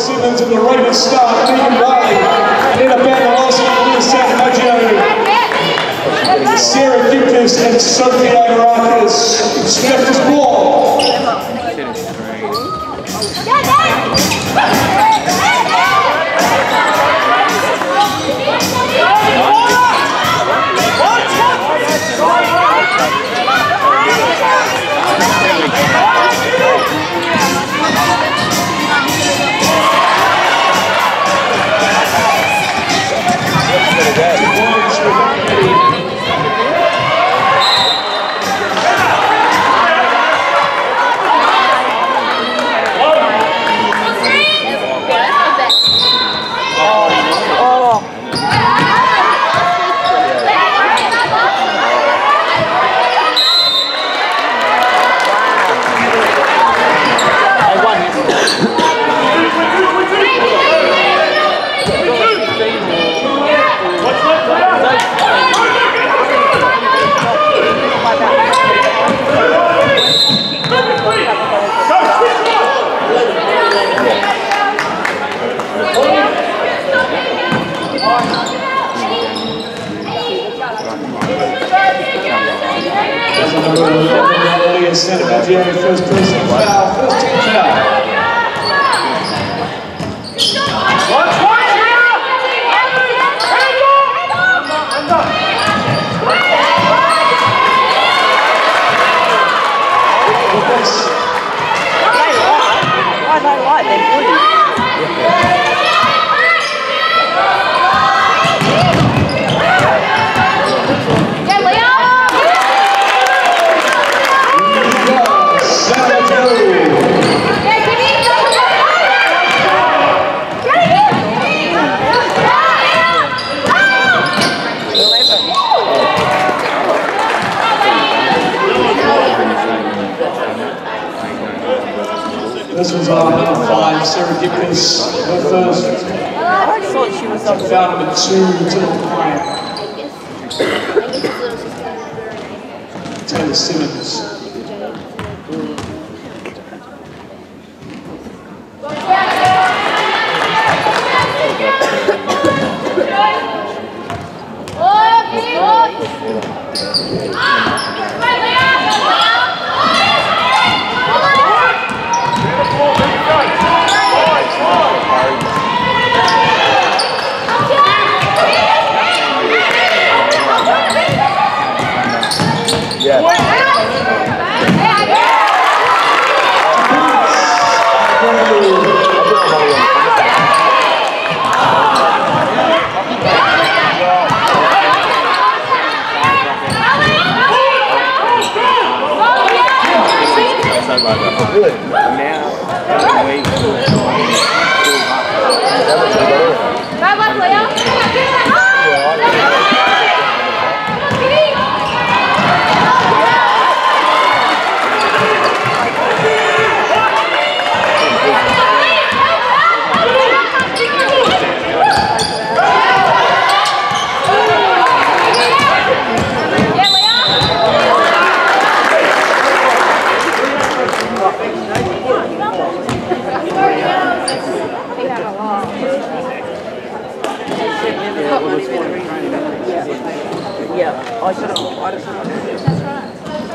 Simmons and the Raven Star, Megan Riley. And in a battle also in San Maggio, Sarah Gipkis and Sophie Agarakis. Steph is ball. San Maggio, first person foul, first team foul. I don't like them bullies. This was on number 5, Sarah Gipkis, her first. I thought she was on Foul number 2 to the client. Taylor Simmons. Really? Now, wait. Yeah, I should have. That's right.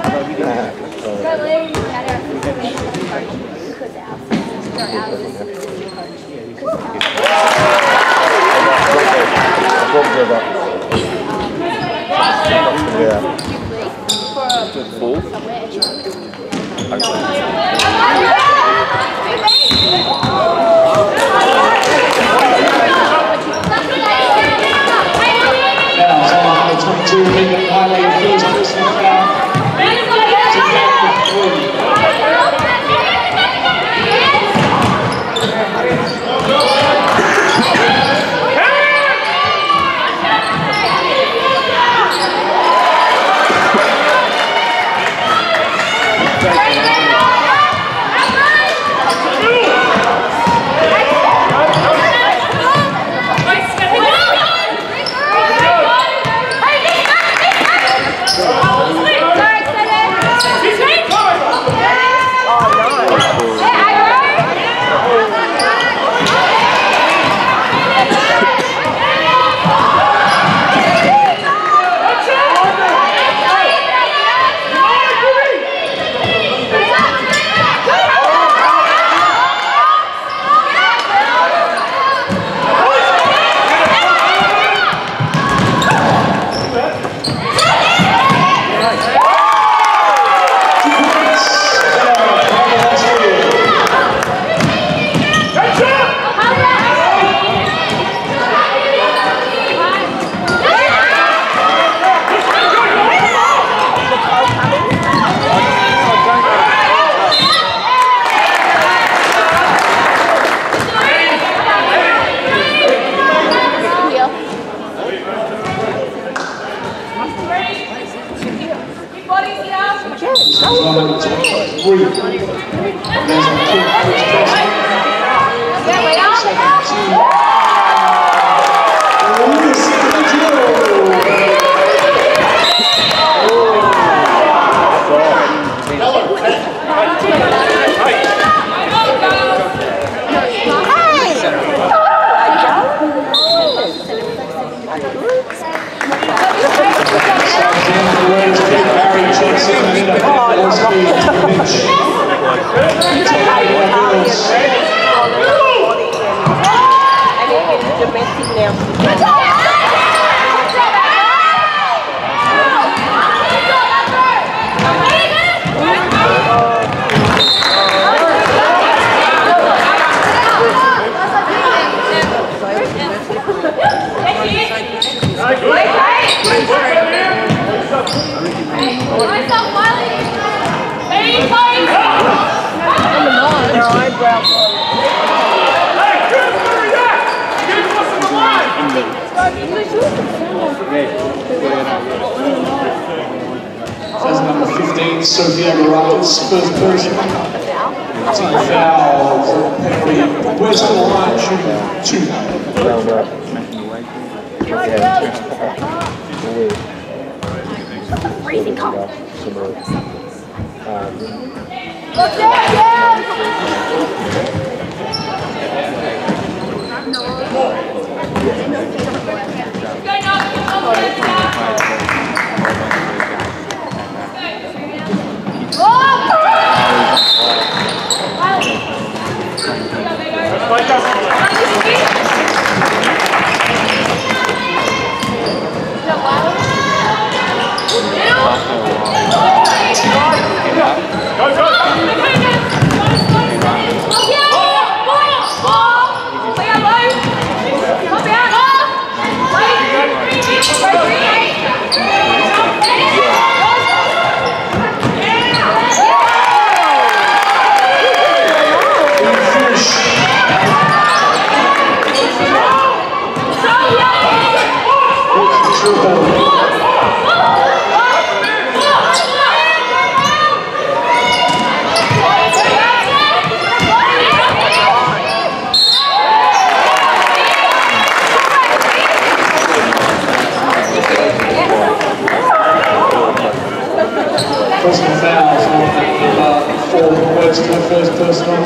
Yeah. Full? Now, 22, Megan Riley, first person foul. domestic now. Says number 15, Sophia Morales, first person. Team foul, penalty, West of the line, shooting 2. Freezing cold. Personal fouls on 4 West to the first personal.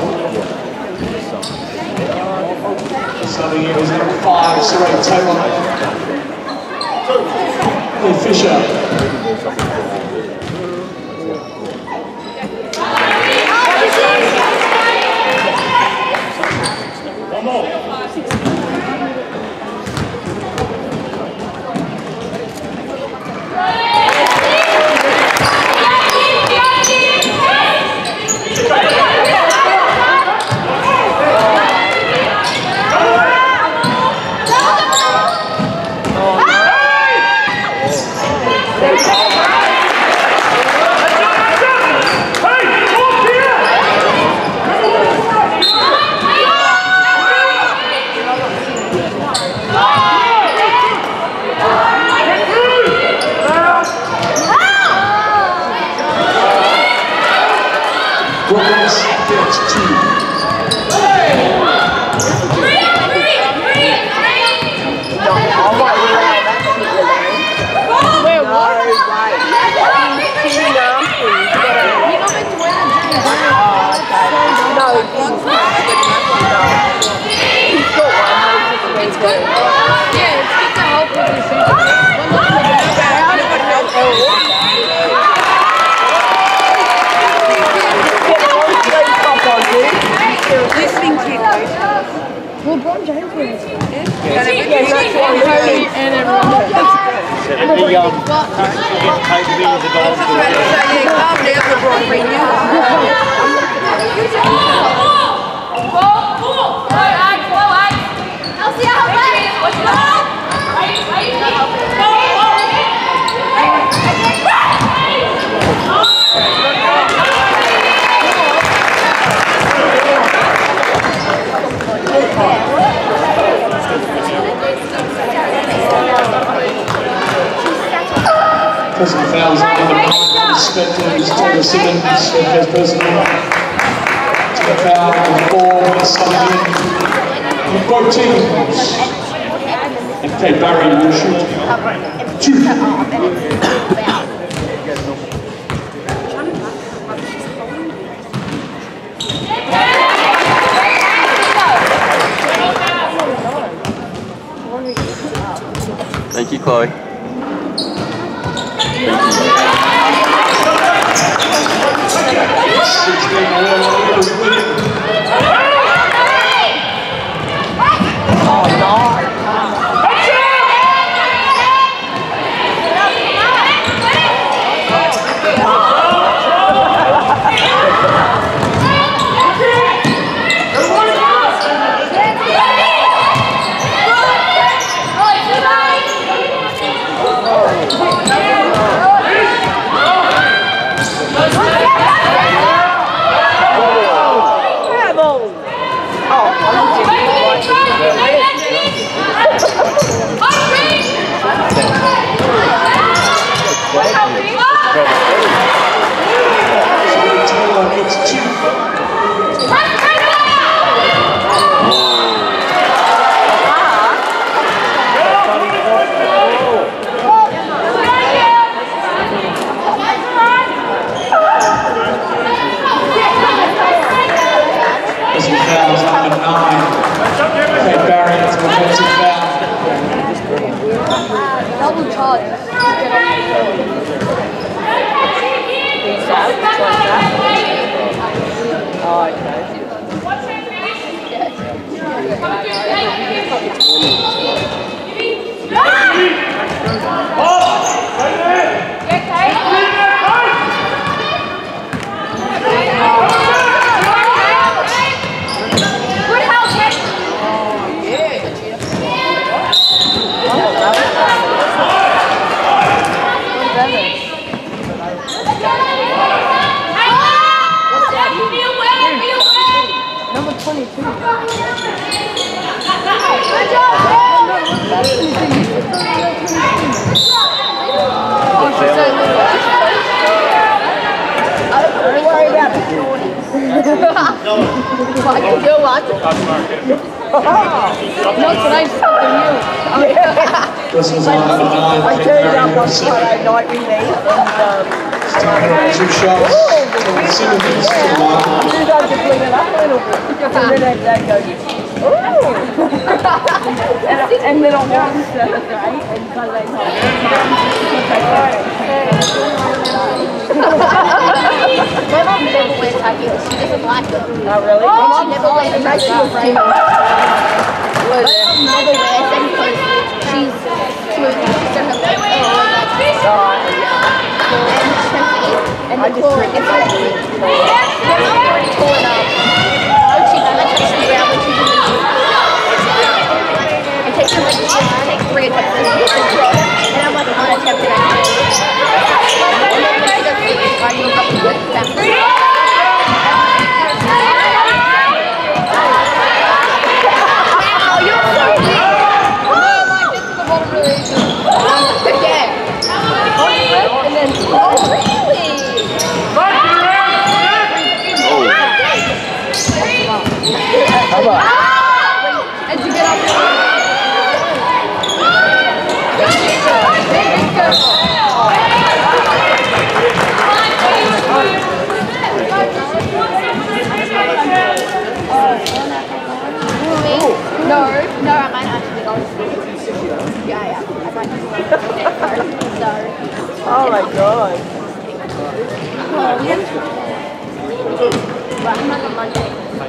Starting here is number 5, Saray Taylor. Lee Fisher. Brothers gets 2. Well, Bron James wins. And everyone. Personal fouls on number 9, Spectres, Taylor Simmons, first personal. Team foul number 4, West Sutherland. In both teams. And Kate Barry will shoot 2. Thank you, Chloe. Oh, no. Taylor gets 2. As he fouls number 9. Okay, Barry, it's an offensive foul. Double charge. Oh, okay. Number 22. Don't worry about it. What you do, what? No, tonight something new. This is on number 9. I turned up on Friday night with me and Two shots. Taylor Simmons to the line. I just clean it up a little bit. And then that goes, ooh. and then on Thursday and Sunday night. My mom never wears high heels. She doesn't like them. Oh, really? She never wears them. She's afraid. My mom never wears them because she's smooth. She's her legs. And the core is like they're already tall enough. She kind of touches the ground when she's in the gym. It takes her like 3 attempts to hit the floor. And I'm like unattempted at it. And then when she does finish, I move up and get back. Wow, you're so weird. Oh, like this is the bottom really easy. Yeah. And then, oh, really? How about? And to get up. No, I might actually go. Yeah, I might so. Oh my god. But I'm not on Monday.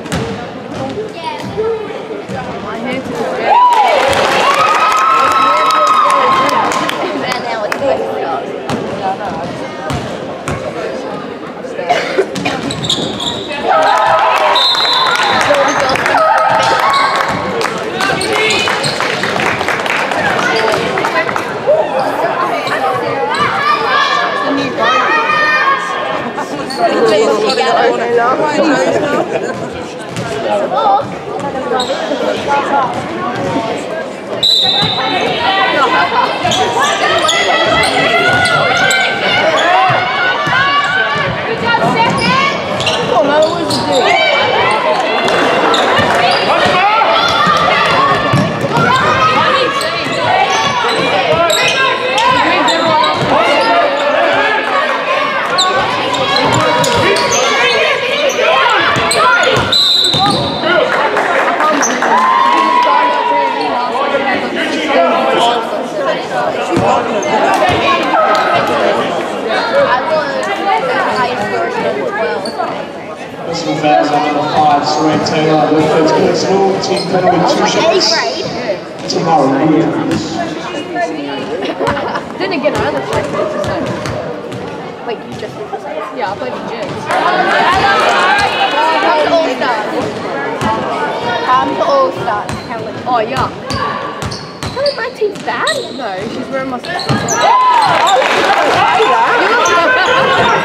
My hair feels good. And now it's good. Personal fouls on number 5, Serene Taylor. First personal, team penalty, 2 shots. Tomorrow, Williams. Didn't get another place. Wait, you just Yeah, I played in gym. come to All Stars. Come to All Stars. Oh, yeah. Oh, my team's bad. No, she's wearing my stuff.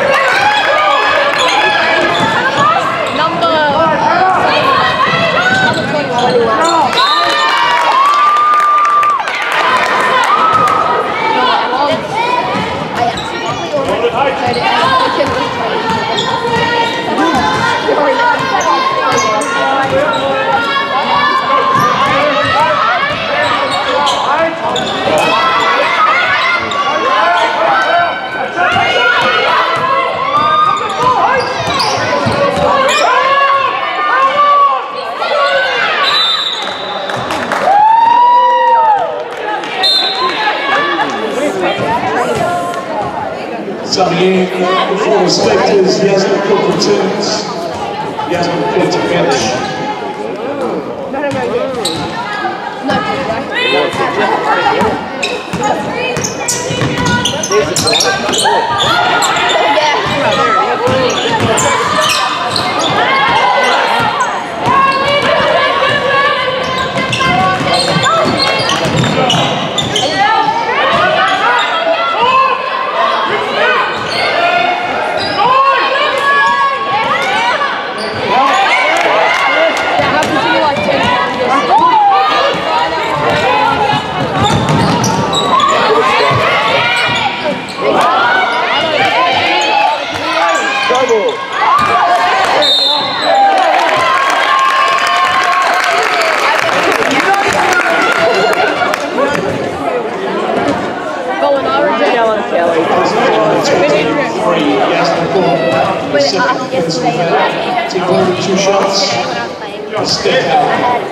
Number Coming in for the Spectres, he has the quick returns. He has the quick to bench. Take one of the 2 shots. Step out.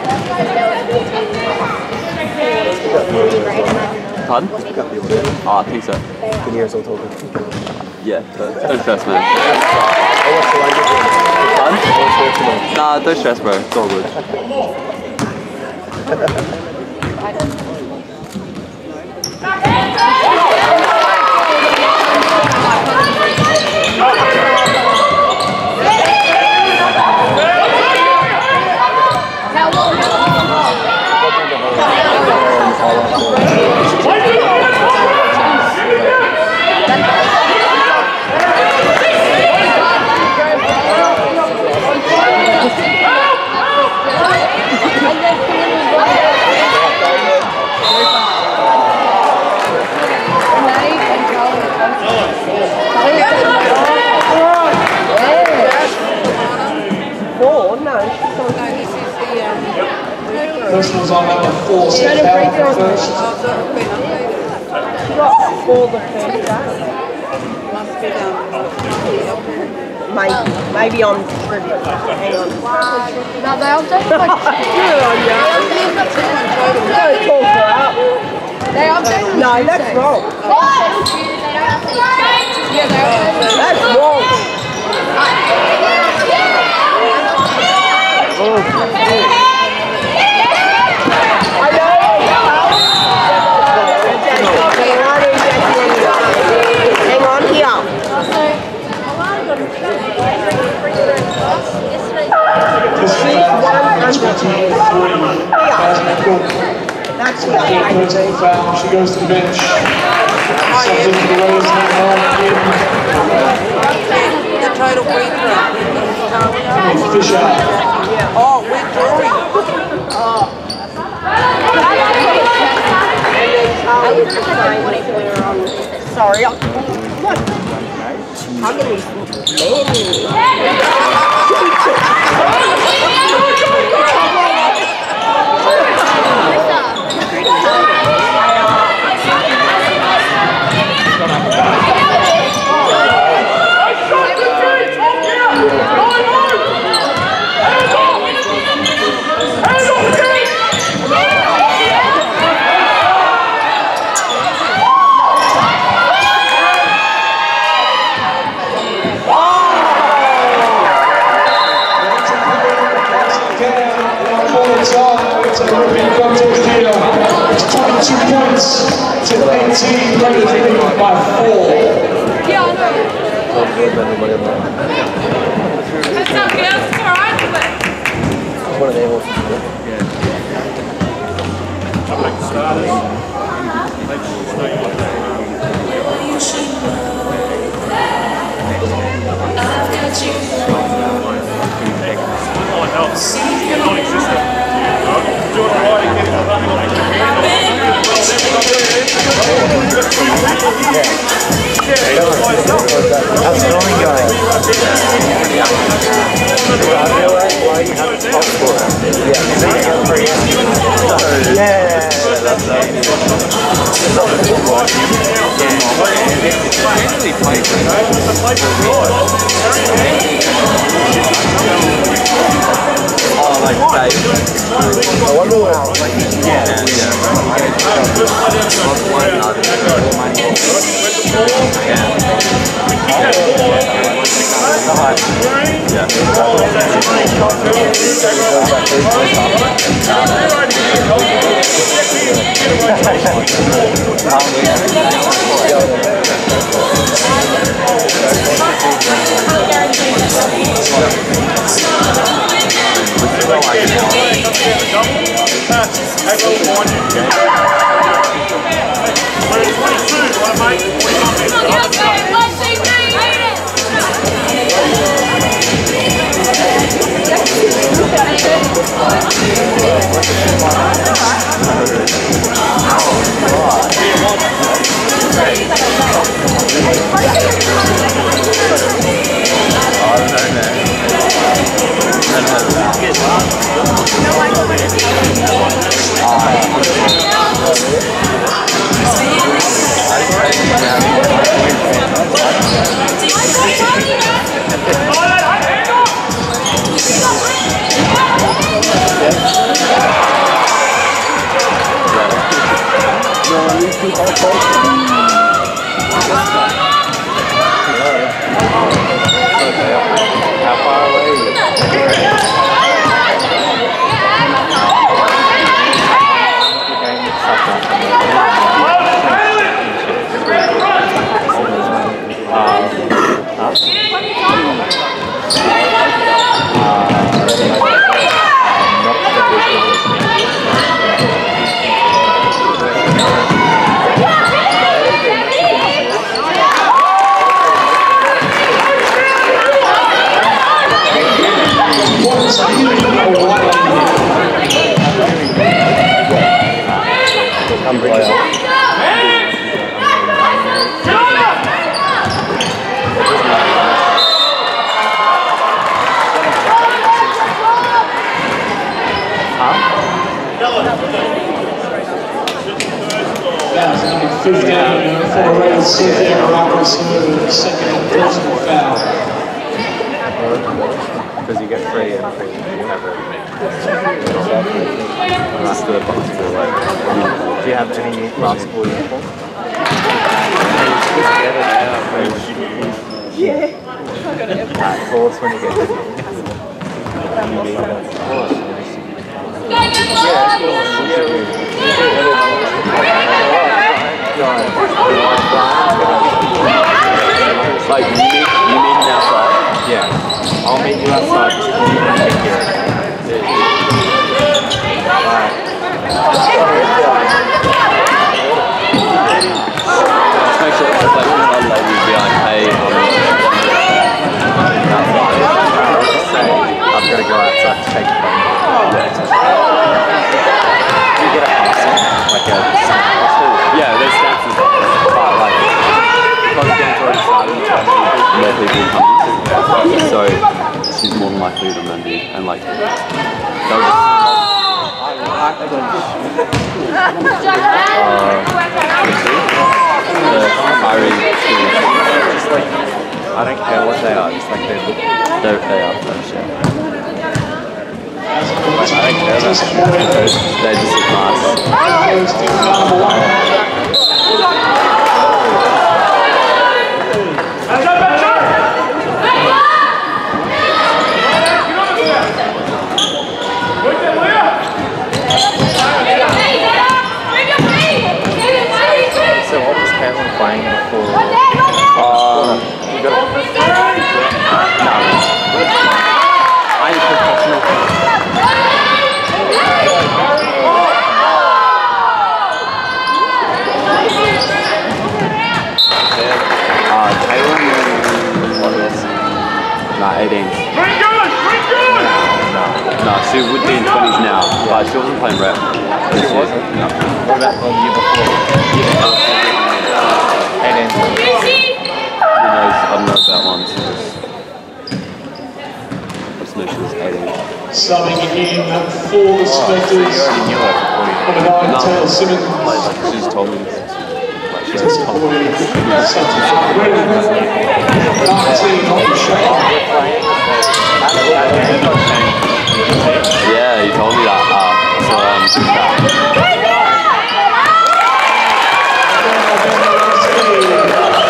Pardon? Oh, I think so. Can you hear us all talking? Yeah, don't stress, man. What's the language? Pardon? Nah, don't stress, bro. It's all good. First one's on number 4, step out first. Maybe on trivia. Hang on. No, they'll do like Good on you. Don't talk her up. they are doing No, that's wrong. yeah, they are. That's wrong. I know. Hang on here. This is 123. That's Personal foul. She goes to the bench. Subs into the raise now. The total free throw. Fisher. Oh, we're drawing. Sorry. What? How can we It's a ripping contest here. It's 22 points to 18, Raiders leading by 4. Yeah, I know. That's not good, it's alright, but... One of them horses. How's it going, guys? Why you have a top score? Yeah, that's I wonder how. Yeah. Because you get free and free whatever. That's the basketball, like. Do you have any basketball uniform? At course when you get to Like, you meet outside? Yeah. I'll meet you outside. Just call me when you get here. Alright. Just make sure it's like one lady behind, hey, Say, I'm gonna go outside to take a phone. You get a house, like a yeah, there's stances, but like, because game's already started, more people coming, so she's more than likely to remember you, and like, they'll just, I don't care what they are, just like they look. they are fresh, yeah. Like, I don't care about They just look nice. So what was Caitlin playing for? You got I'm professional. Nah, 18. No, she would be in 20s now, but she wasn't playing rep this year. No. What about the year before? 18. Who knows? I don't know about one. I just know she was 18. Subbing in for the Spectres. You already knew her before you. Number 9, Taylor Simmons. Like, she just told me this. Like, she just told me. 19 on the shot. Yeah, you told me that. So,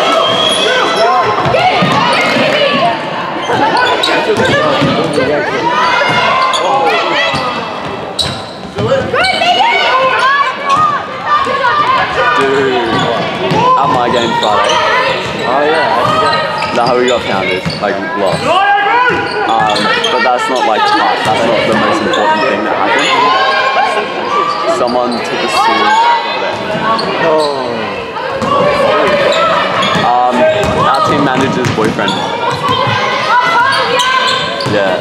my game Friday. Oh yeah, how'd you go? No, we got pounded, like lost. But that's not like that's not the most important thing that happened. Someone took a seat. Our team manager's boyfriend. Yeah.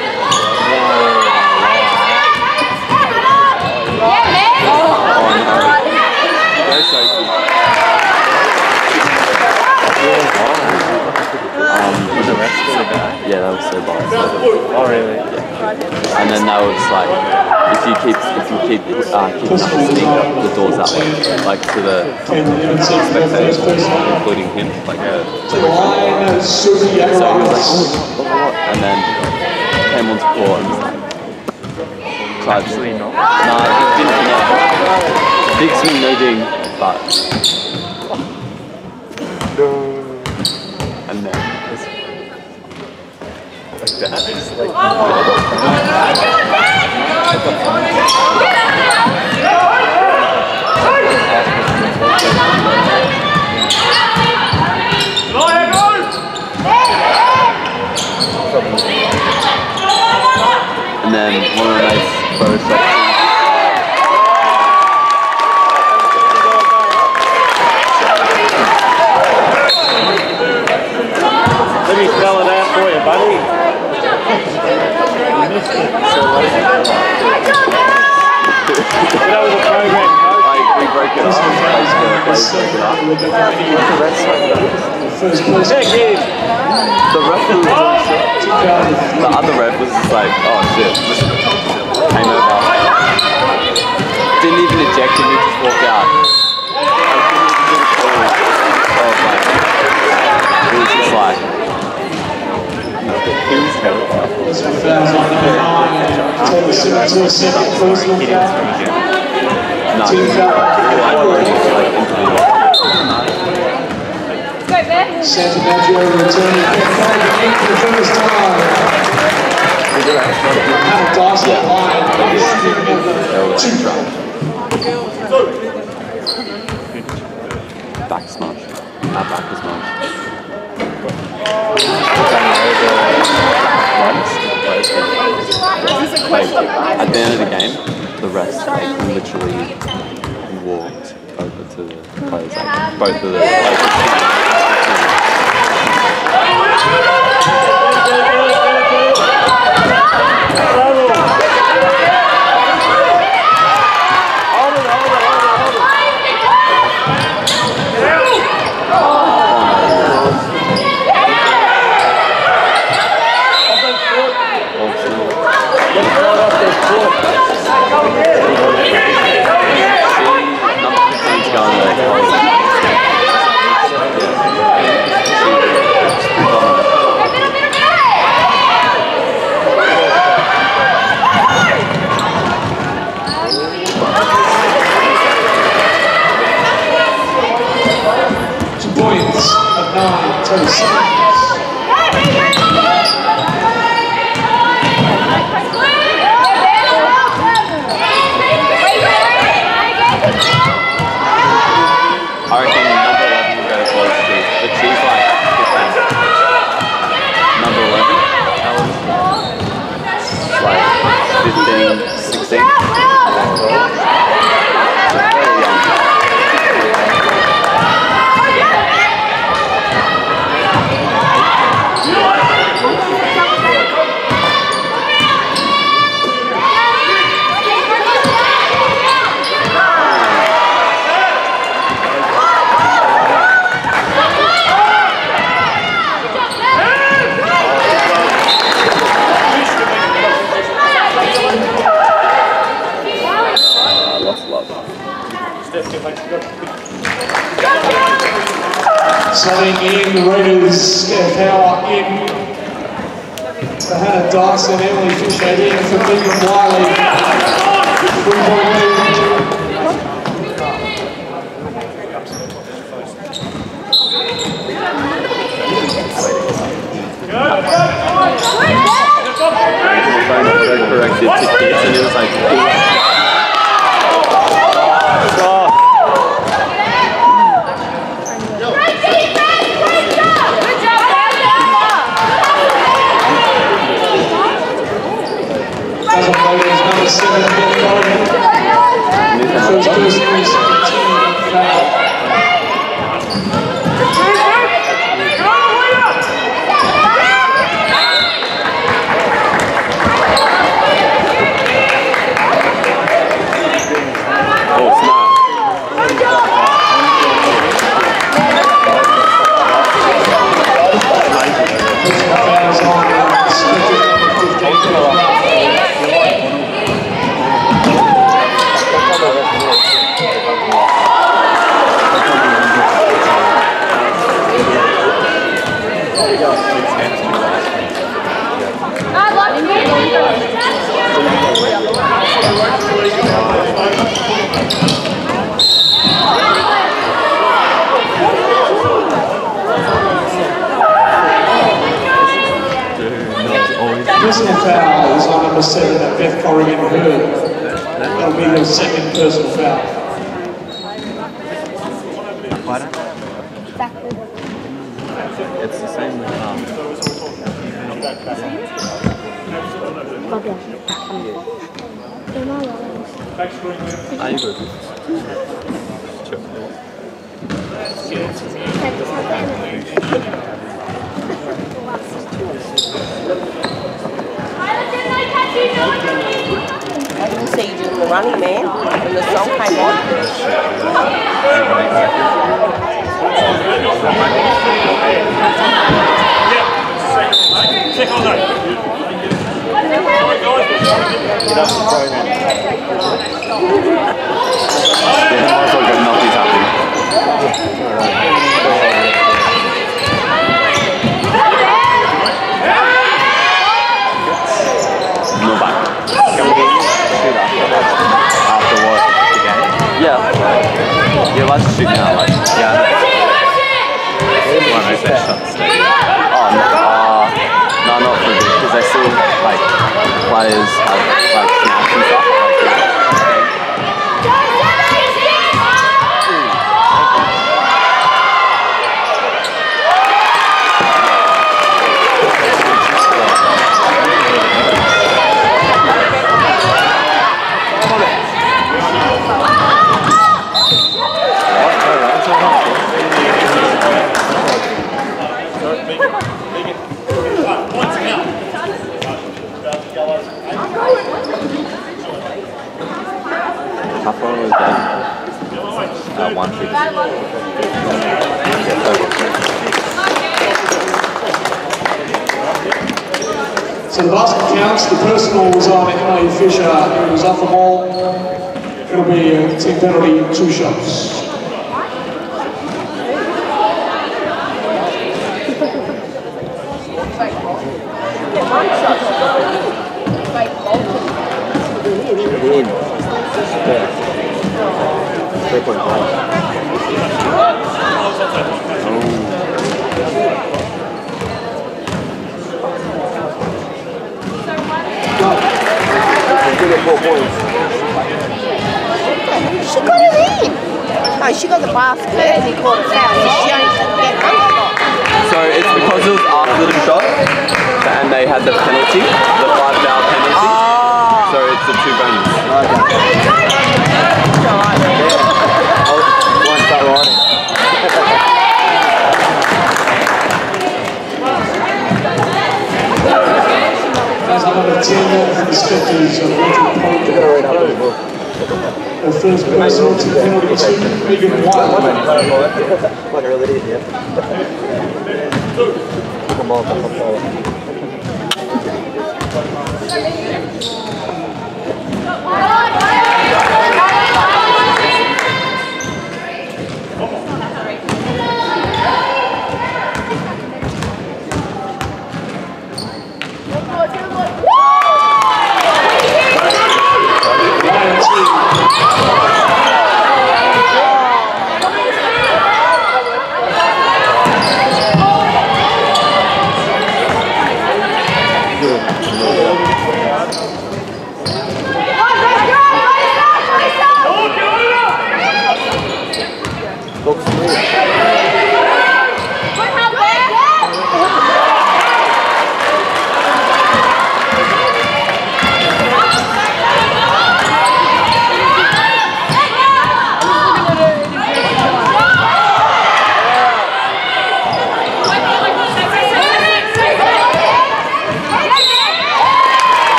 Was the rest really bad? Yeah, that was so bad. Oh really? Yeah. And then that was like, if you keep keeping up the doors that way, like to the spectators, including him, like a boyfriend. So he was like, oh, what? And then came onto court and was like, Actually not. nah, he didn't connect. Big swing, no ding, but. And then Like that. Just like and then one of the nice photo sections. let me spell it out for you, buddy. That was a program. Like, we broke it up. Yeah, kid. The ref was the other ref was just like, oh shit, just came over. Didn't even eject him, he just walked out. It was just like, he was terrified. No, Santa Maggio returning for the first time. Hannah Dawson line. Back smash. That back was smash. Like, at the end of the game, the rest like literally walked over to the players, like both of the Points of 9 total seconds. I reckon number 11 will go close to, but she's like 15. Number 11? Like 15, 16. Very young. Sliding in, the Raiders get power in. For Hannah Dyson, Emily Fisher in for Megan Wiley. 3-point lead. Corrected to kids and it was like number 7, Beth Corrigan. First personal, second team foul. Oh, snap. Fouls on expected number 15. Personal foul is on number 7 at Beth Corrigan Heard. That'll be her second personal foul. It's the same with Are you good? Sure. I didn't see you doing the running man when the song came on. Yeah, might as well get nothing's happening. No back. Can we shoot after what? The game? Yeah. Yeah, let's shoot now. Like, yeah. When they say shut the stadium. Oh, no, not for this, because they still, like, players have, like, snaps and stuff. How far was that? 150. So the basket counts. The personal was on Emily Fisher. It was off the ball. It'll be a team penalty, 2 shots. In. Yeah. 3.5. Good at 4 points. She got it in. No, she got the basket and he caught a foul. So she only had to get 1 shot. So it's because it was after the shot and they had the penalty, the 5-foul penalty. So it's a 2 bonus. Won't start riding. That's number 10 for the Spectres of Richard Polk. The first personal team penalty, 2, Megan White. Like a real idiot, yeah. Come on, come on.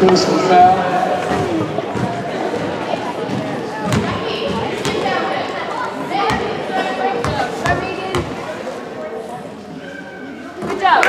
personal foul. Good job.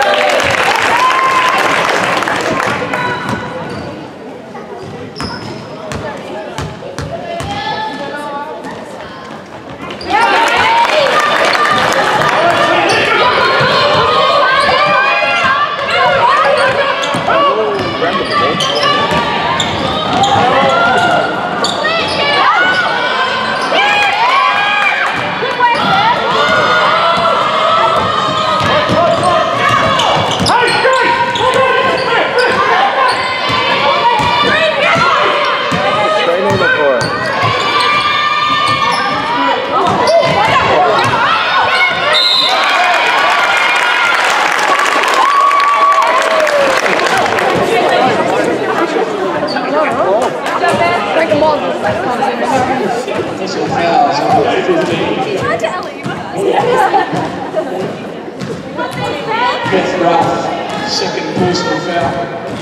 Personal fouls under 15. Beth Ruff, second personal foul.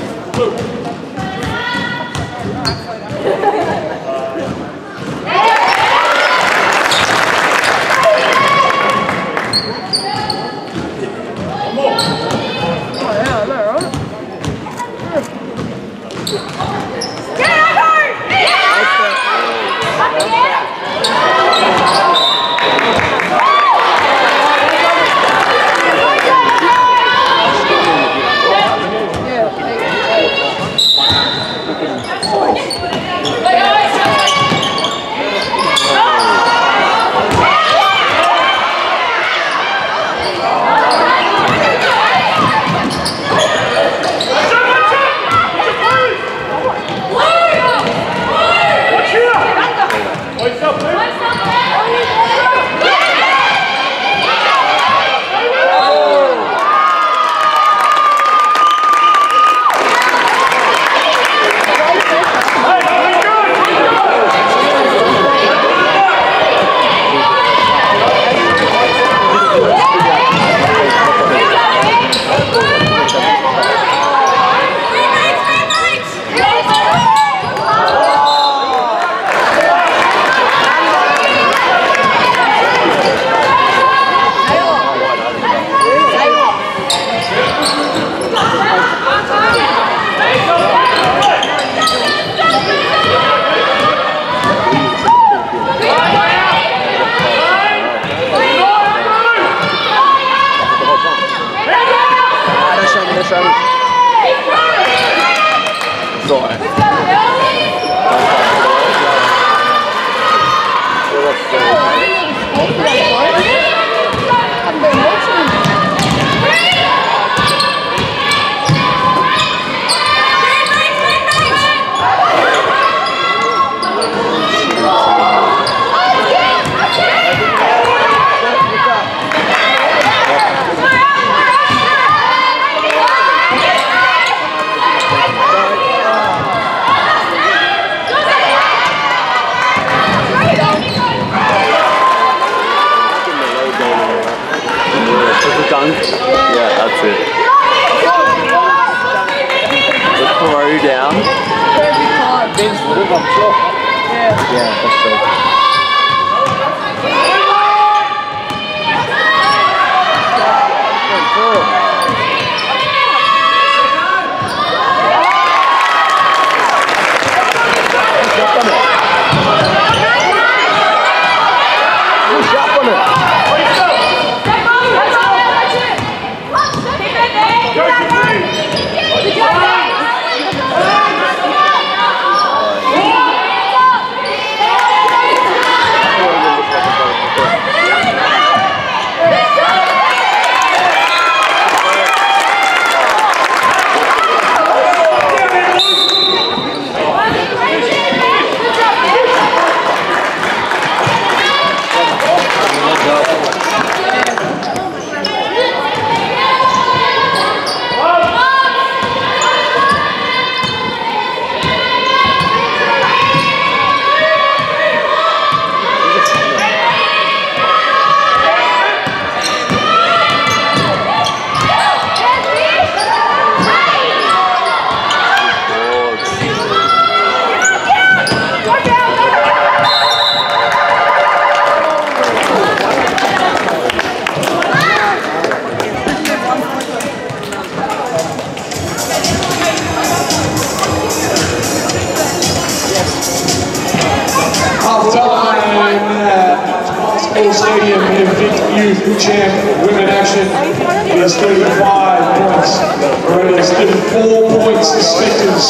Dunk? Yeah, that's it. The throw down. Perfect time. Yeah, that's so. Hall Stadium in Vic Youth Champ Women Action is 35 points. Already it's given 4 points to Spectres.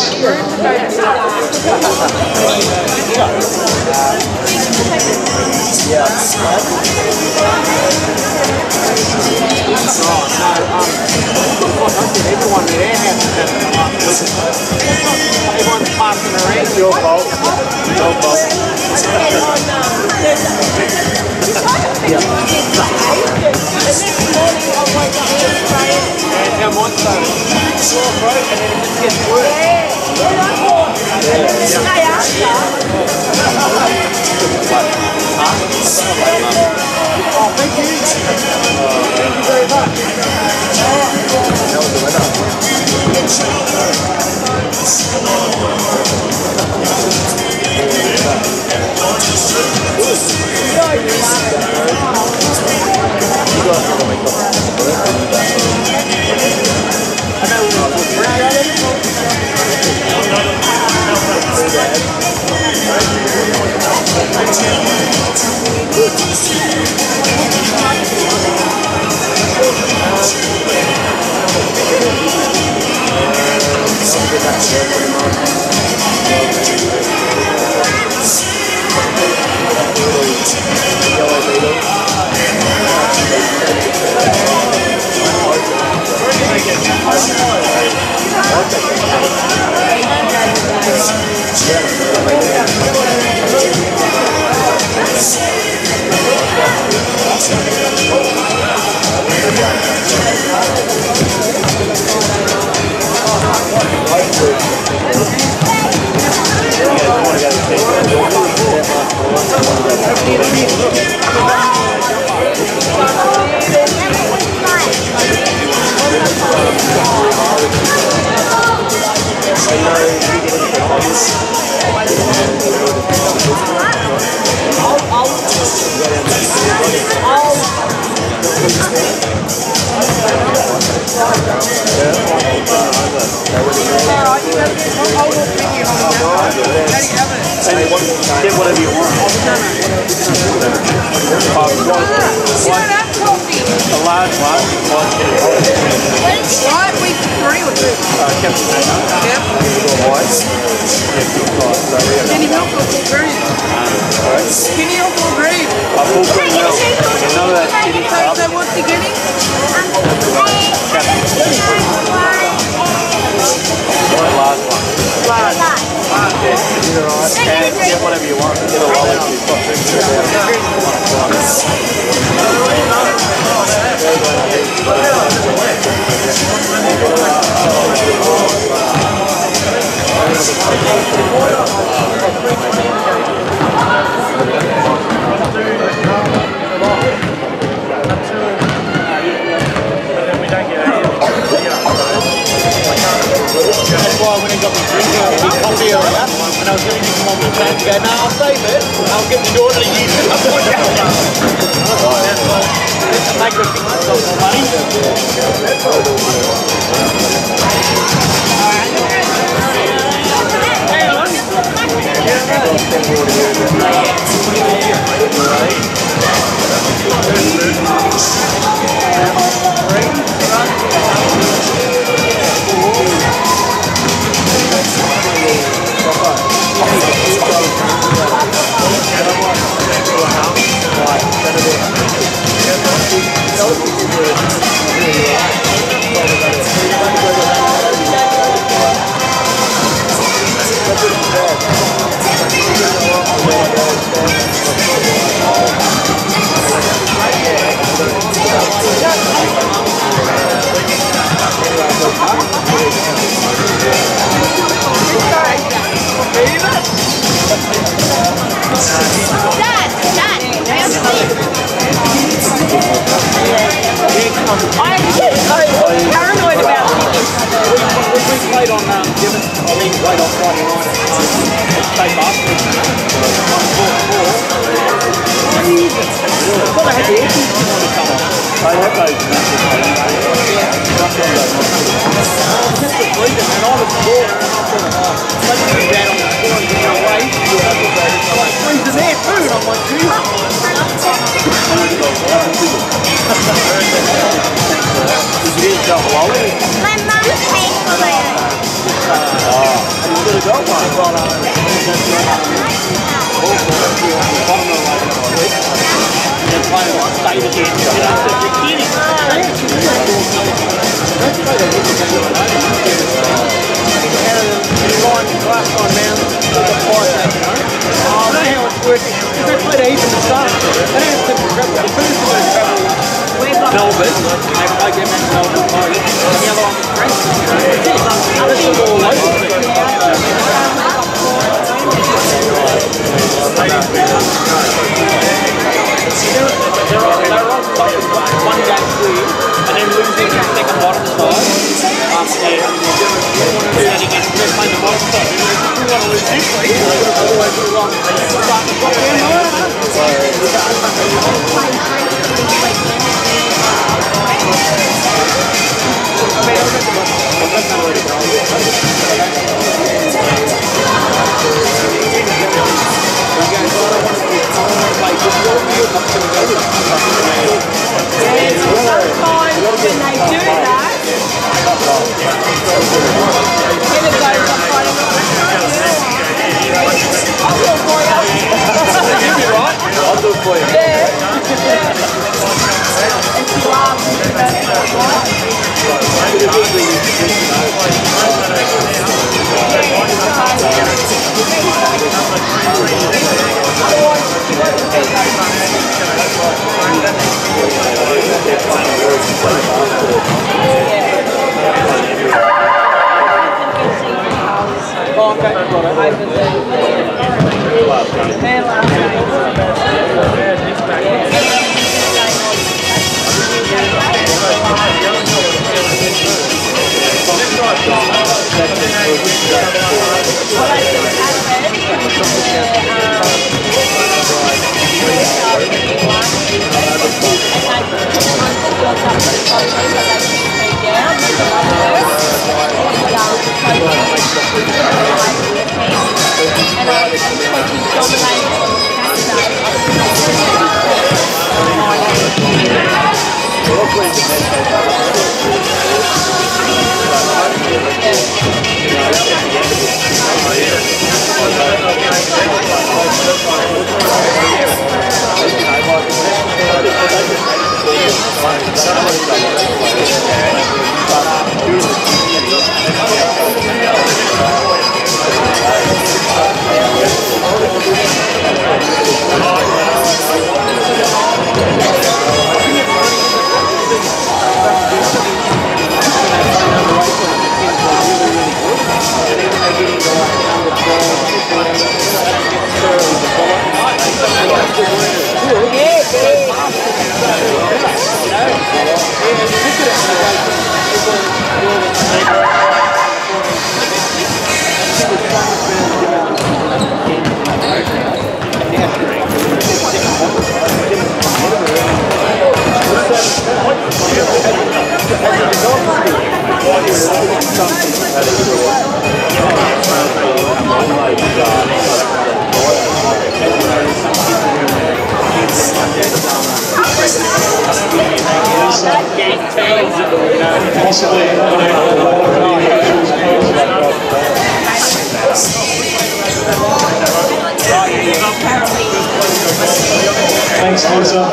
Everyone there has everyone's passing around. Your fault. Your fault. Thank you. Thank you very much. That was the winner. Get whatever you want. A large one. Right, we agree with it. Captain Yep. White. Skinny milk or full green? Skinny or full green? Full green milk. None of that skinny stuff. So what's he getting? Large one. Large. Either right. Get whatever you want. Get a lolly. That's why when I got my drink coffee earlier, and I was going to give them on the plan to go, no, I'll save it, I'll get the daughter to use it. I'm like, make her think myself more money. Paranoid about it. We played on Gibbons, I think played on Friday night state basketball. Thought I had the air conditioning on to come on. I had those massive and I was bored and I thought, let me get down on the floor and get away. I'm like, freezing there too. I'm like, geez. My mum paid for my own. Melbourne, I get back to Melbourne, the other one was Brent. This is all local. They're on one game clear, and then losing the second bottom side. And they want to do that again, they're playing the bottom side. If you want to lose this week, otherwise you're wrong. Start to drop Sometimes when they do that, when it goes up fighting, I'll do it for you. You'll be right. I'll do it for you. Yeah. And she laughs and Possibly thanks, Lisa.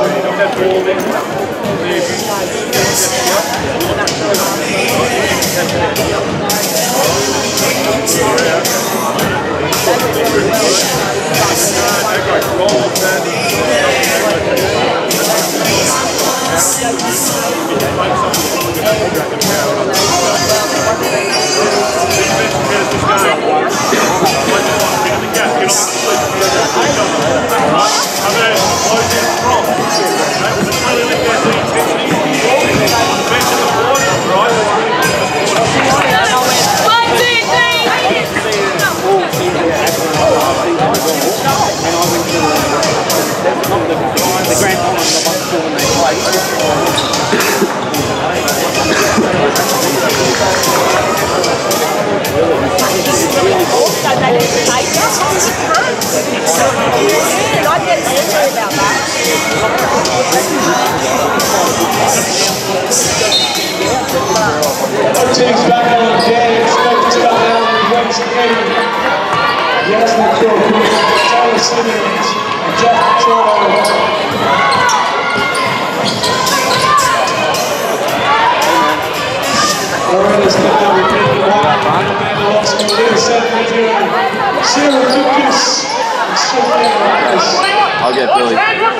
I get angry about that. Sarah Lucas and Sophia Myers. I'll get Billy.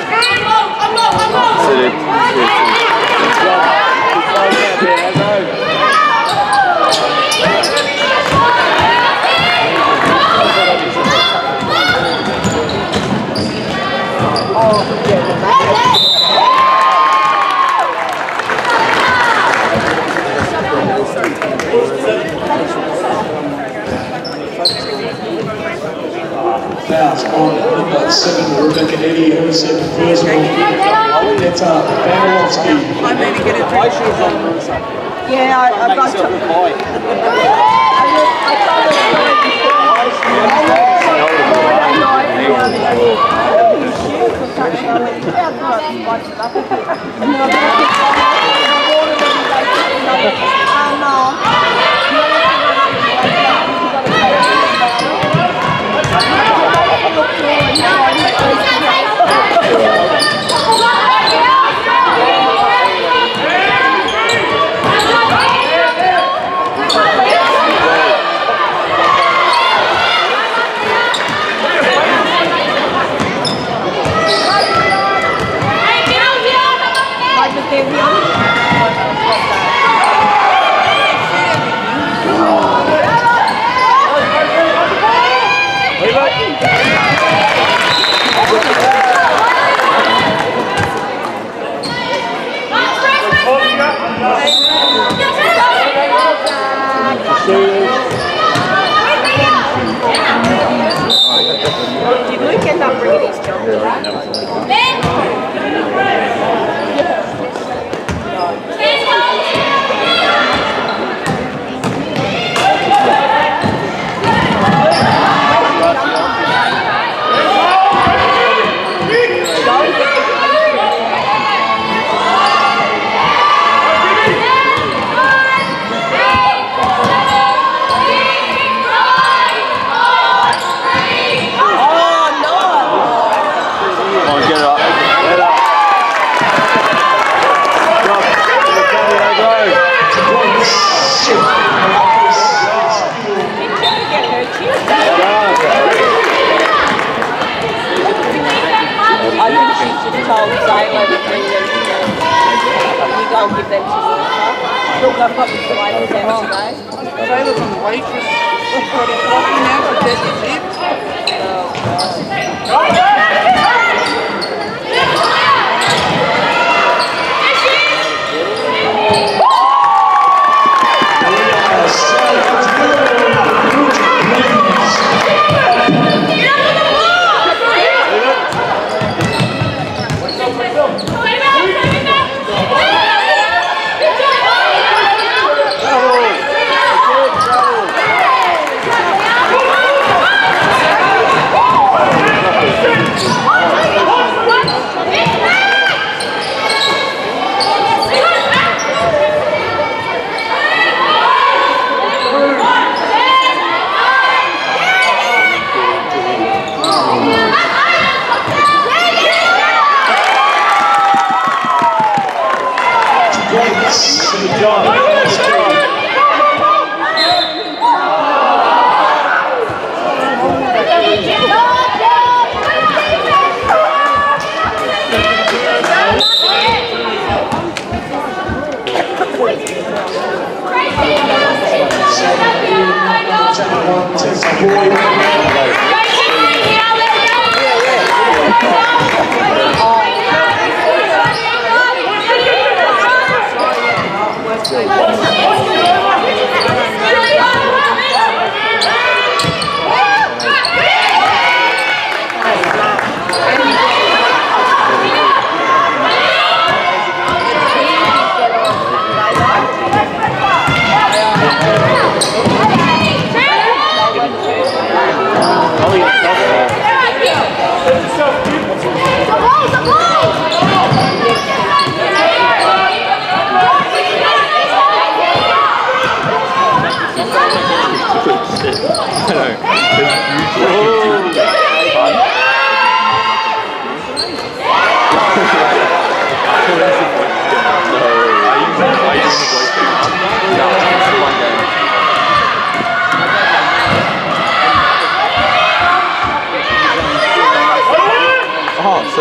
Fouls on number 7, Rebecca Eddy, who is at personal. It's Barilowski. I need to get a drink. Yeah, I've got to. Did Luke end up bringing his job? Give them to water. Look, I've got the tomatoes out today. They look on the waitress. Got a coffee now for 30 chips.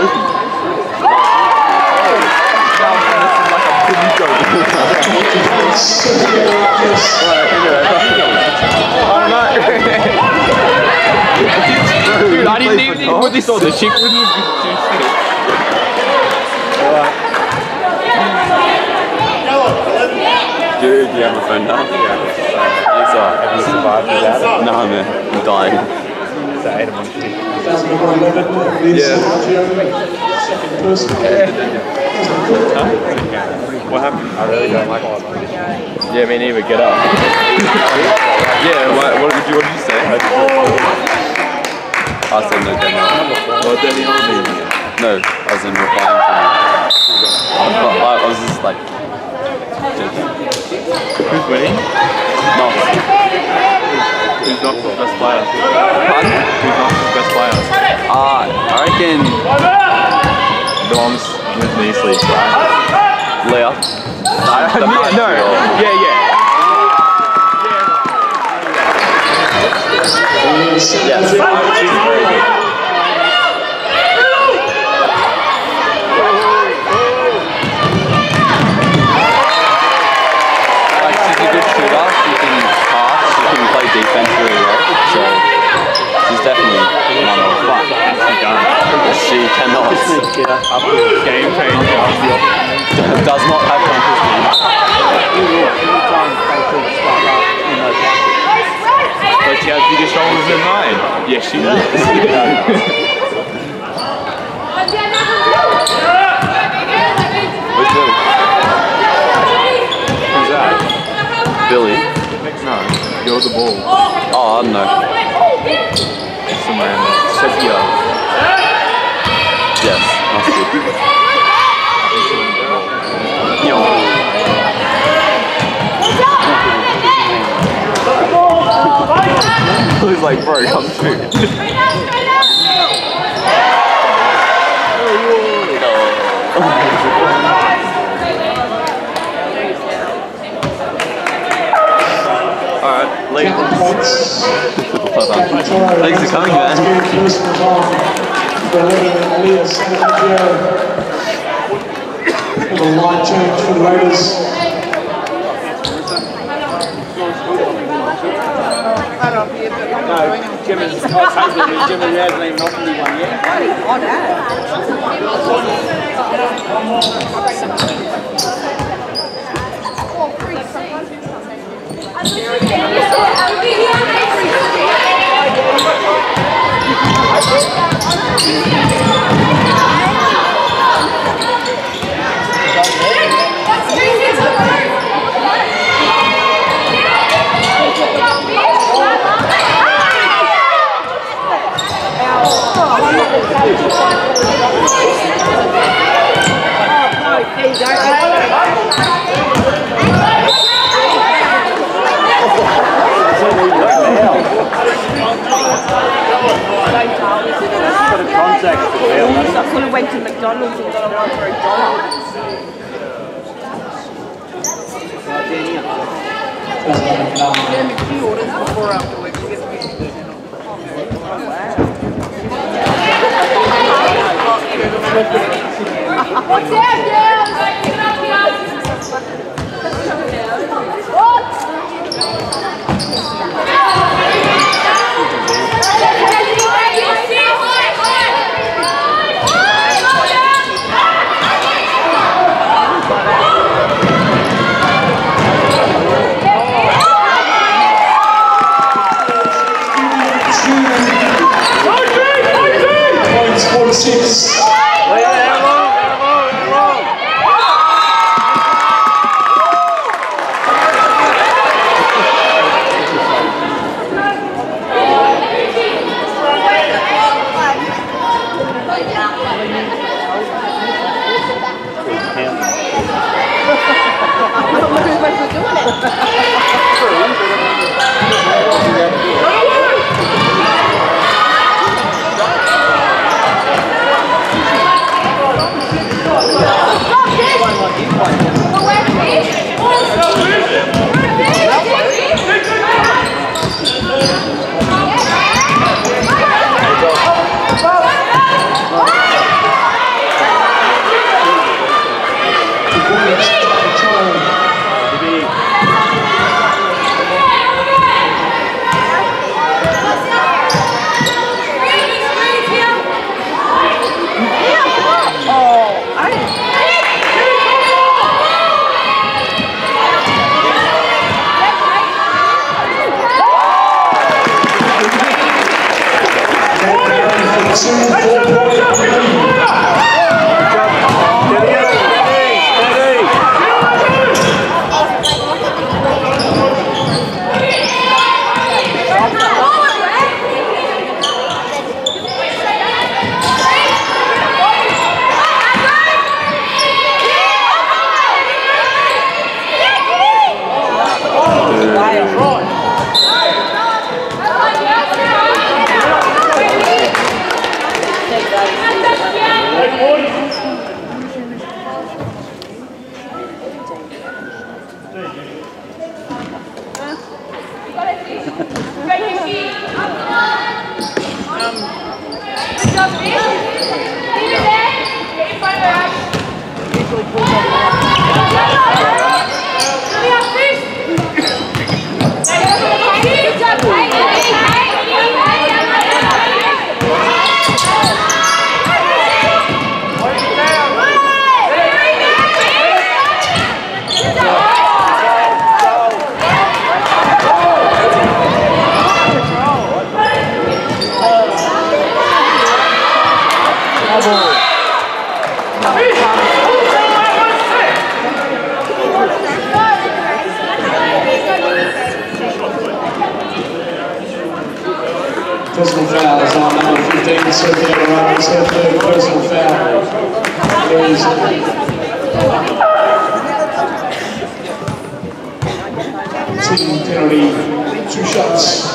Dude, I didn't even put this on. The chick wouldn't even do shit. Dude, do you have my phone now? Yeah. It's alright. Have you survived without it? No, man. I'm dying. So 8 of them. 2011, second person. What happened? I really don't like it. Yeah, me neither. Get up. Yeah, what did you say? I said no, Daniel. What, Daniel? No, I was in replying to you. I was just like... Who's winning? Knox. Who's Knox's best player? Pardon? Who's Knox's best player? I reckon... Belongs with knee sleeves, right? Leah. No. Yeah. Yes. She's very good. Like, she's a good shooter, she can pass, she can play defense really well, so she's definitely one of the She cannot. Game changer. Does not have control. But she has bigger shoulders than mine. Yes, she does. Where's Bill? Who's that? Billy. No, you're the ball. Oh, I don't know. Some random. Sergio. Yes, that's good. He's like, bro, come shoot. Alright, leave. Thanks for coming, man. A line change for the Raiders. No, Jim is Jim hasn't even offered me one yet. I could have went to McDonald's and got a one for What's that, girls? Points 46. Personal foul is on number 15, circulator runs, her third personal foul. There's team penalty, 2 shots.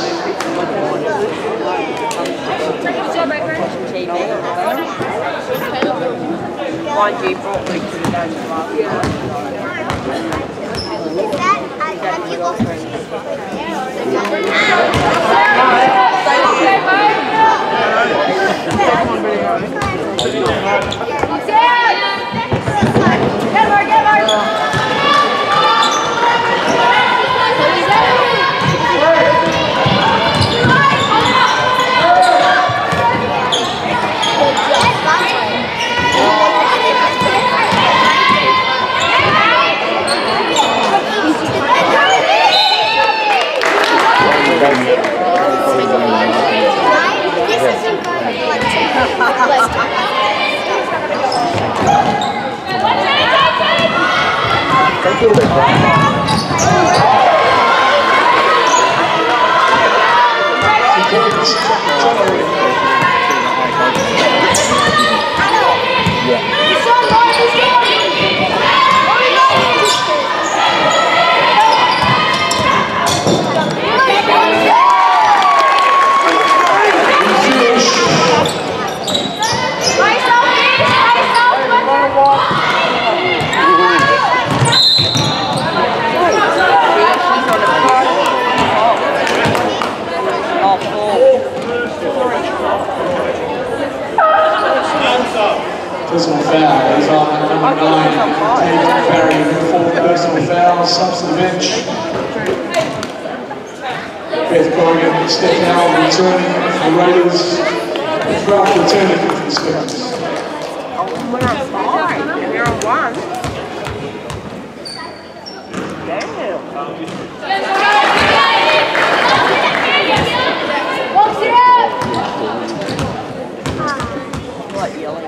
Personal foul is on number 9, Tatum Barry, fourth personal foul, subs to the bench. Beth Corrigan stepping out, returning for the Raiders. Ralph returning for the Spectres. We're on 5 and you're on 1. What, yelling?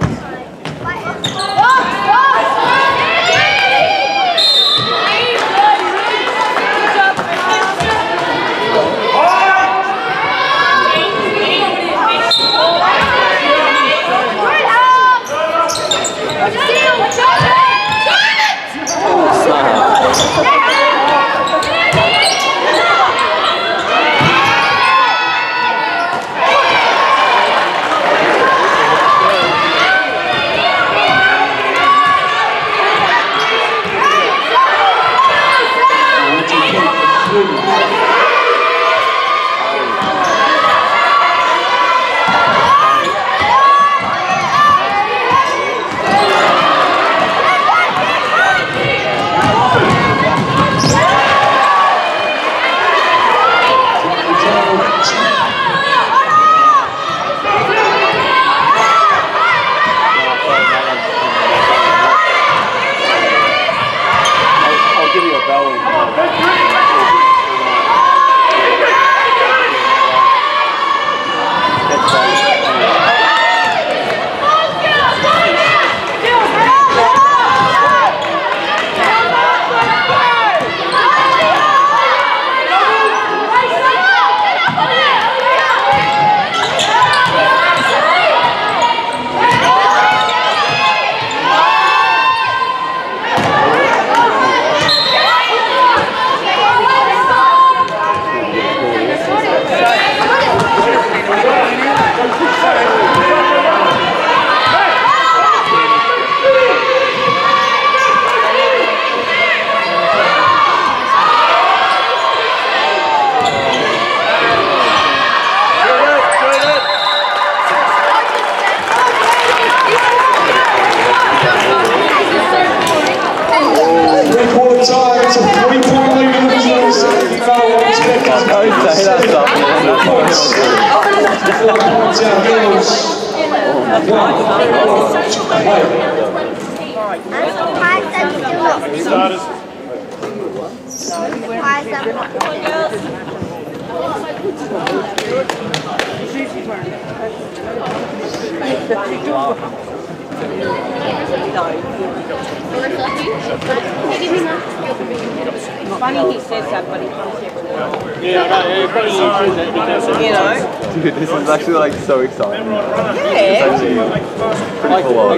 Wow. Funny he says that, but he comes here. Yeah, no, funny you said that because, You know? Dude, this is actually like so exciting. Yeah. It's actually pretty full on. I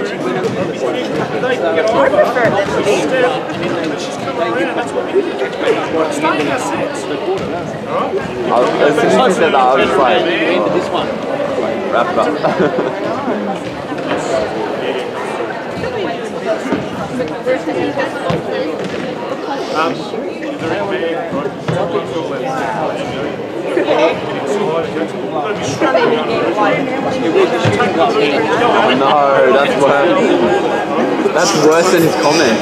prefer it than me. As soon as you said that, I was just like, this one. wrap it up. Oh no, that's worse. That's worse than his comments.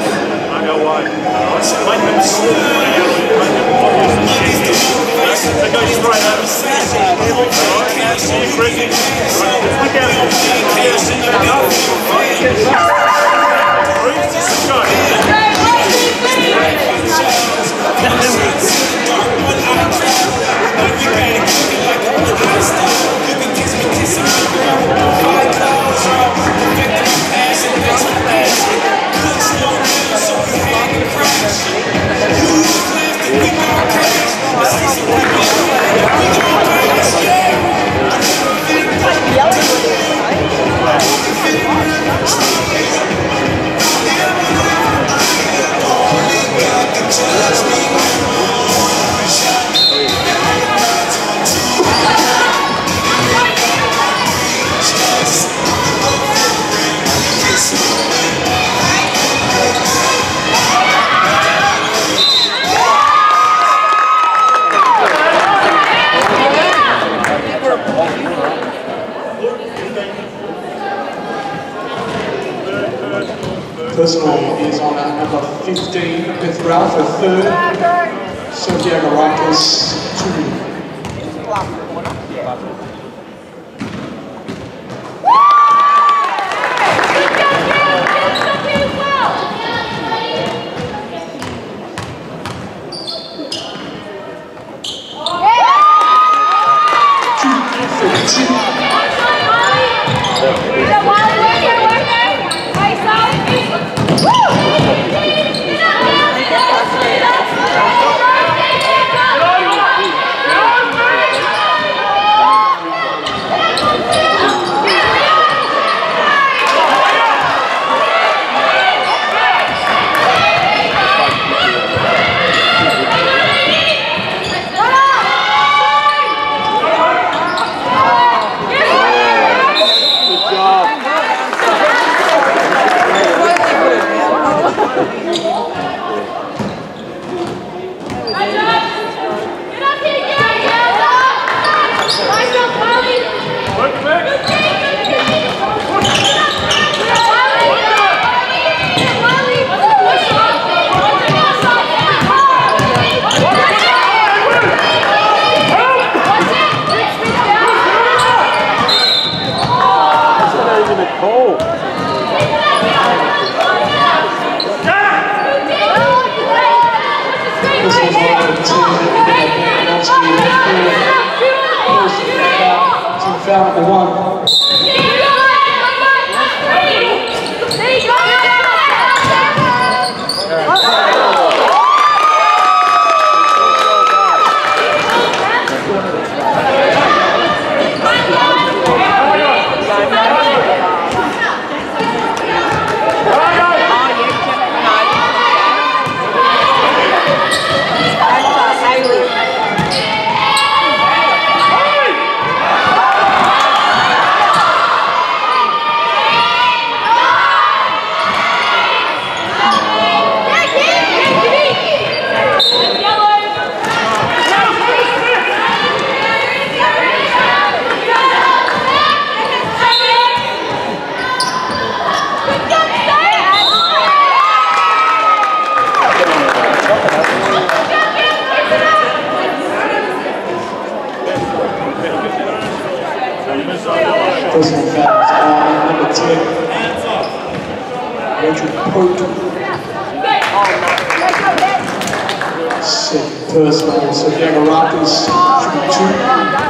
Personal is on at number 15, Beth Ralph, a third. Sofia Garakis, 2. Foul number 1. Personal fouls on number 10. Rachel Pope. Second personal, Sofia Garakis, should be 2.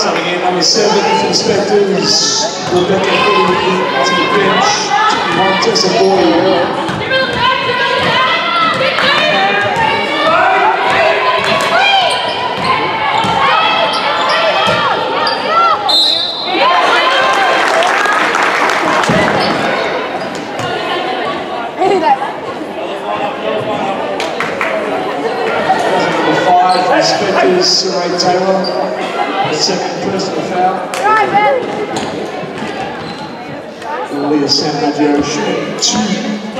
Coming in, number 7 for the Spectres, Rebecca Healy to the bench, Montessa Boyd. Spectres, Saray Taylor, the second personal foul. Leah San Maggio shooting 2.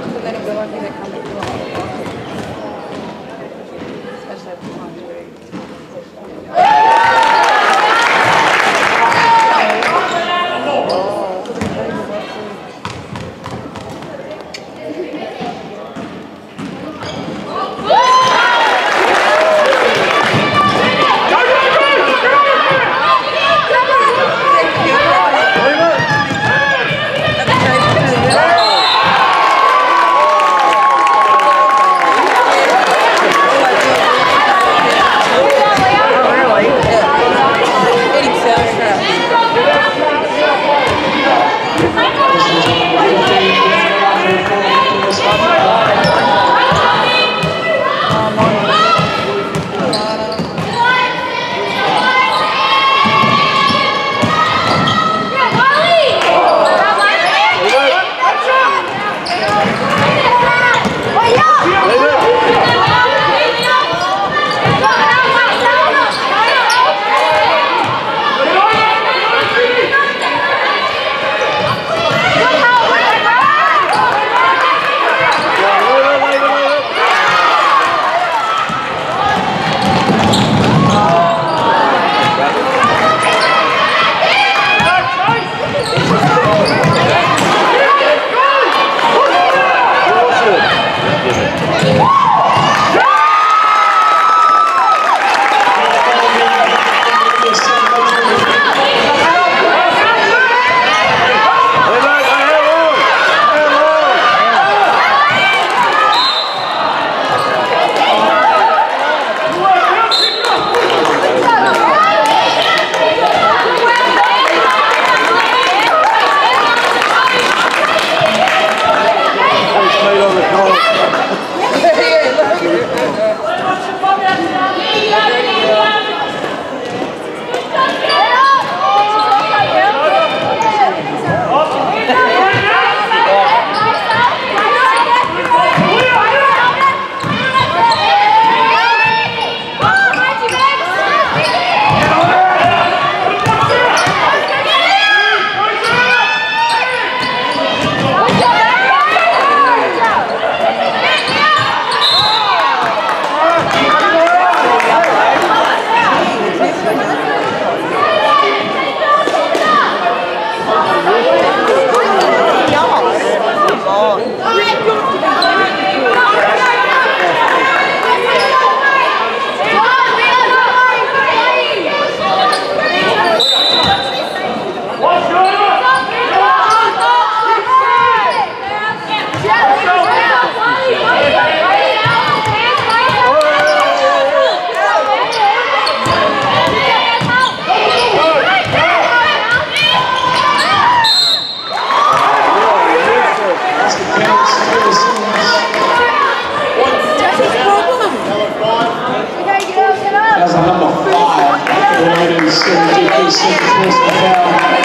That's a number 5. The Raiders 72% personal foul.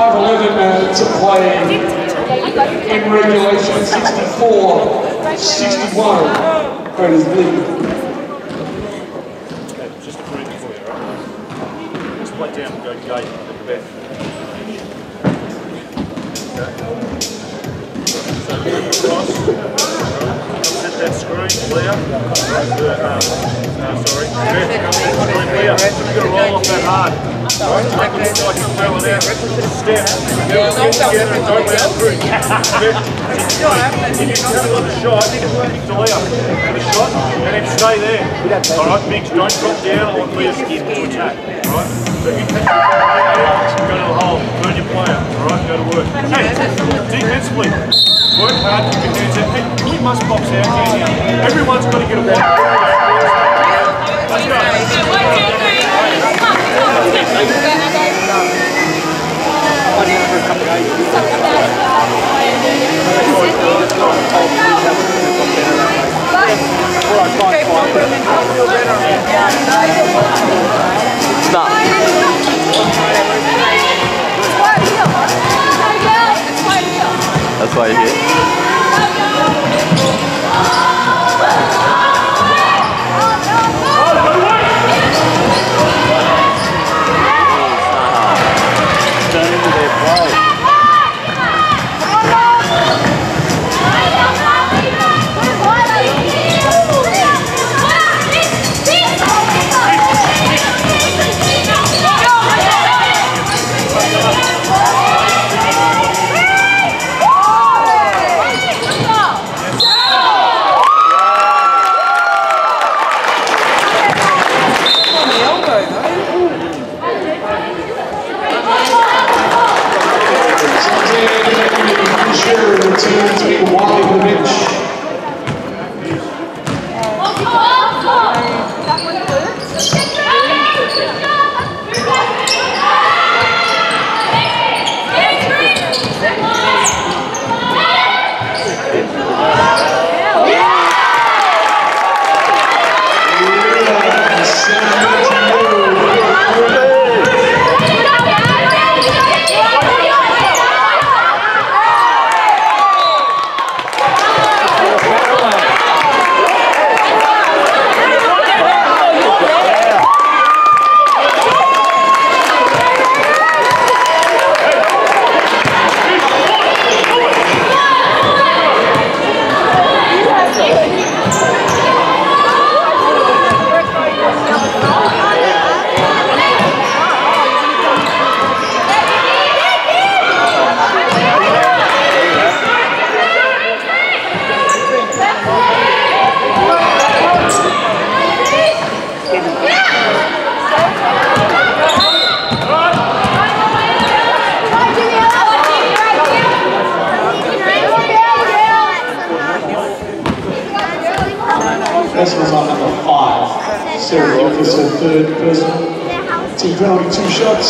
5:11 to play in regulation. 64-61. Raiders lead. Just a break for you, right? Just play down and go gate at the bed. Set that screen clear. Sorry. Screen clear. You've got to roll off that hard. Right? Like you throw it out. Step. Get together and don't let it through. If you turn on the shot, delay up the shot and then stay there. Alright, Migs, don't drop down on Leah's skin to attack. Alright? So if you catch the go to the hole, turn your player. Alright, go to work. Hey, defensively. Work hard, keep your hands out. Hey, we must box out here. Everyone's got to get a one. Let's go. Stop. That's why you're here. This was on number 5. Sarah Lucas, her third person. Team penalty, 2 shots.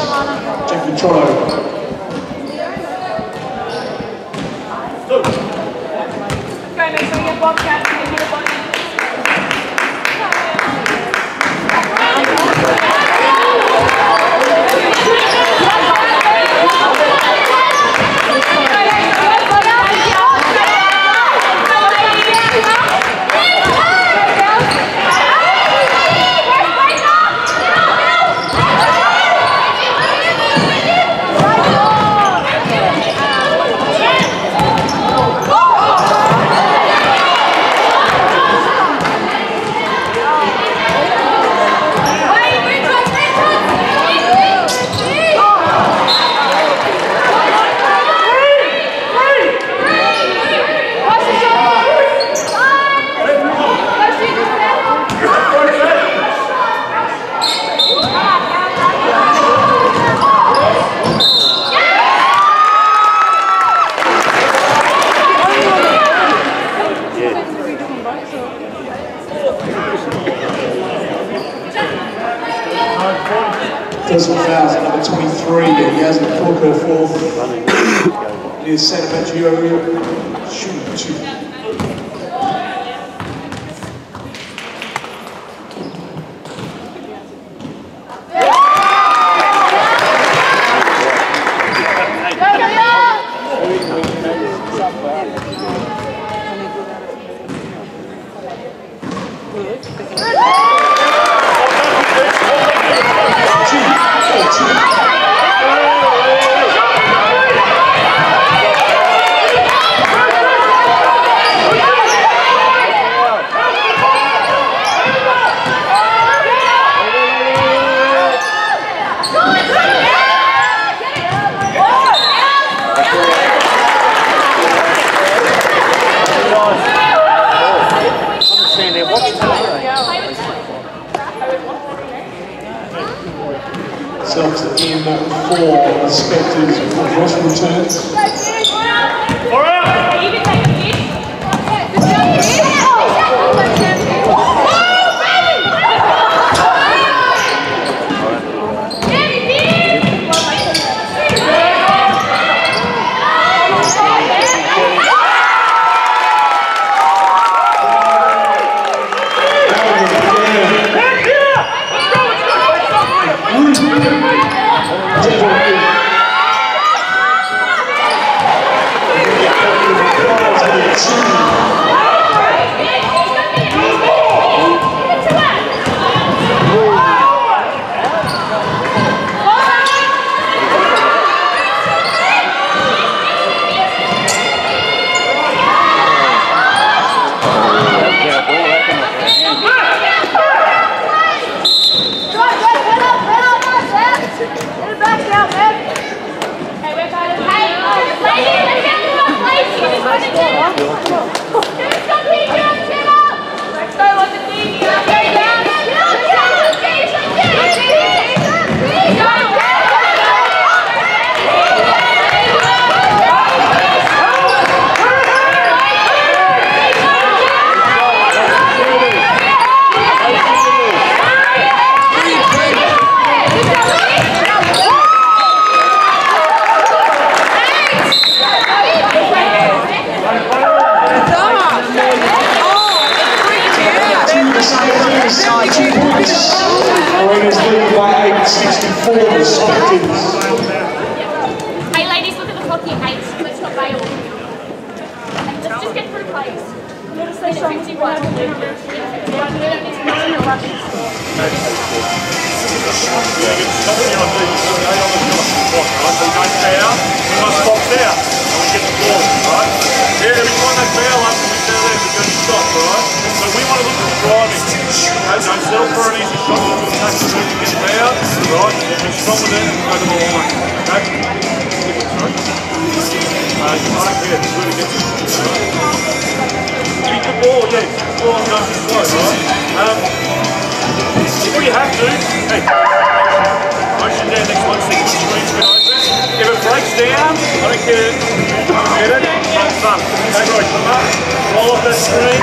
Jackie Trotto. Personal fouls at number 23, and he has a Corco fourth. Here's Santa Maggio shooting 2. themselves in for spectators before the Ross returns. All right. Arena's leading by 864 the spectators. Hey ladies, look at the clock here, 8. Let's not bail. Let's just get through plays. Let's say 51. Don't settle for an easy shot, we'll attack the move to get there, right, and be strong with it and go to the line, okay? I don't care, it's really good. Keep the ball, yeah, keep the ball and go for slow, right? If we have to, hey, motion down next 1 second, the screen's been open. If it breaks down, I don't care, get it, it's done. Okay, right, come up, roll off that screen.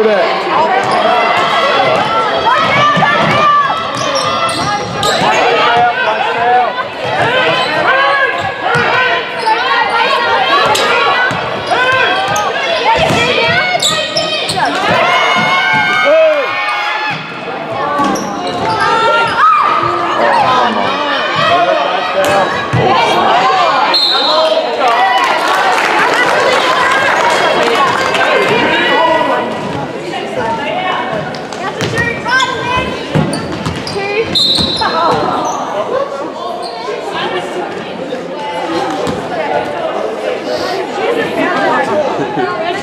Hold it.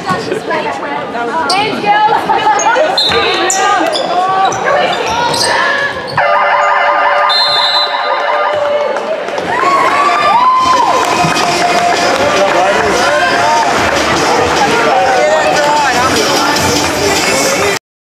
Hands, girls!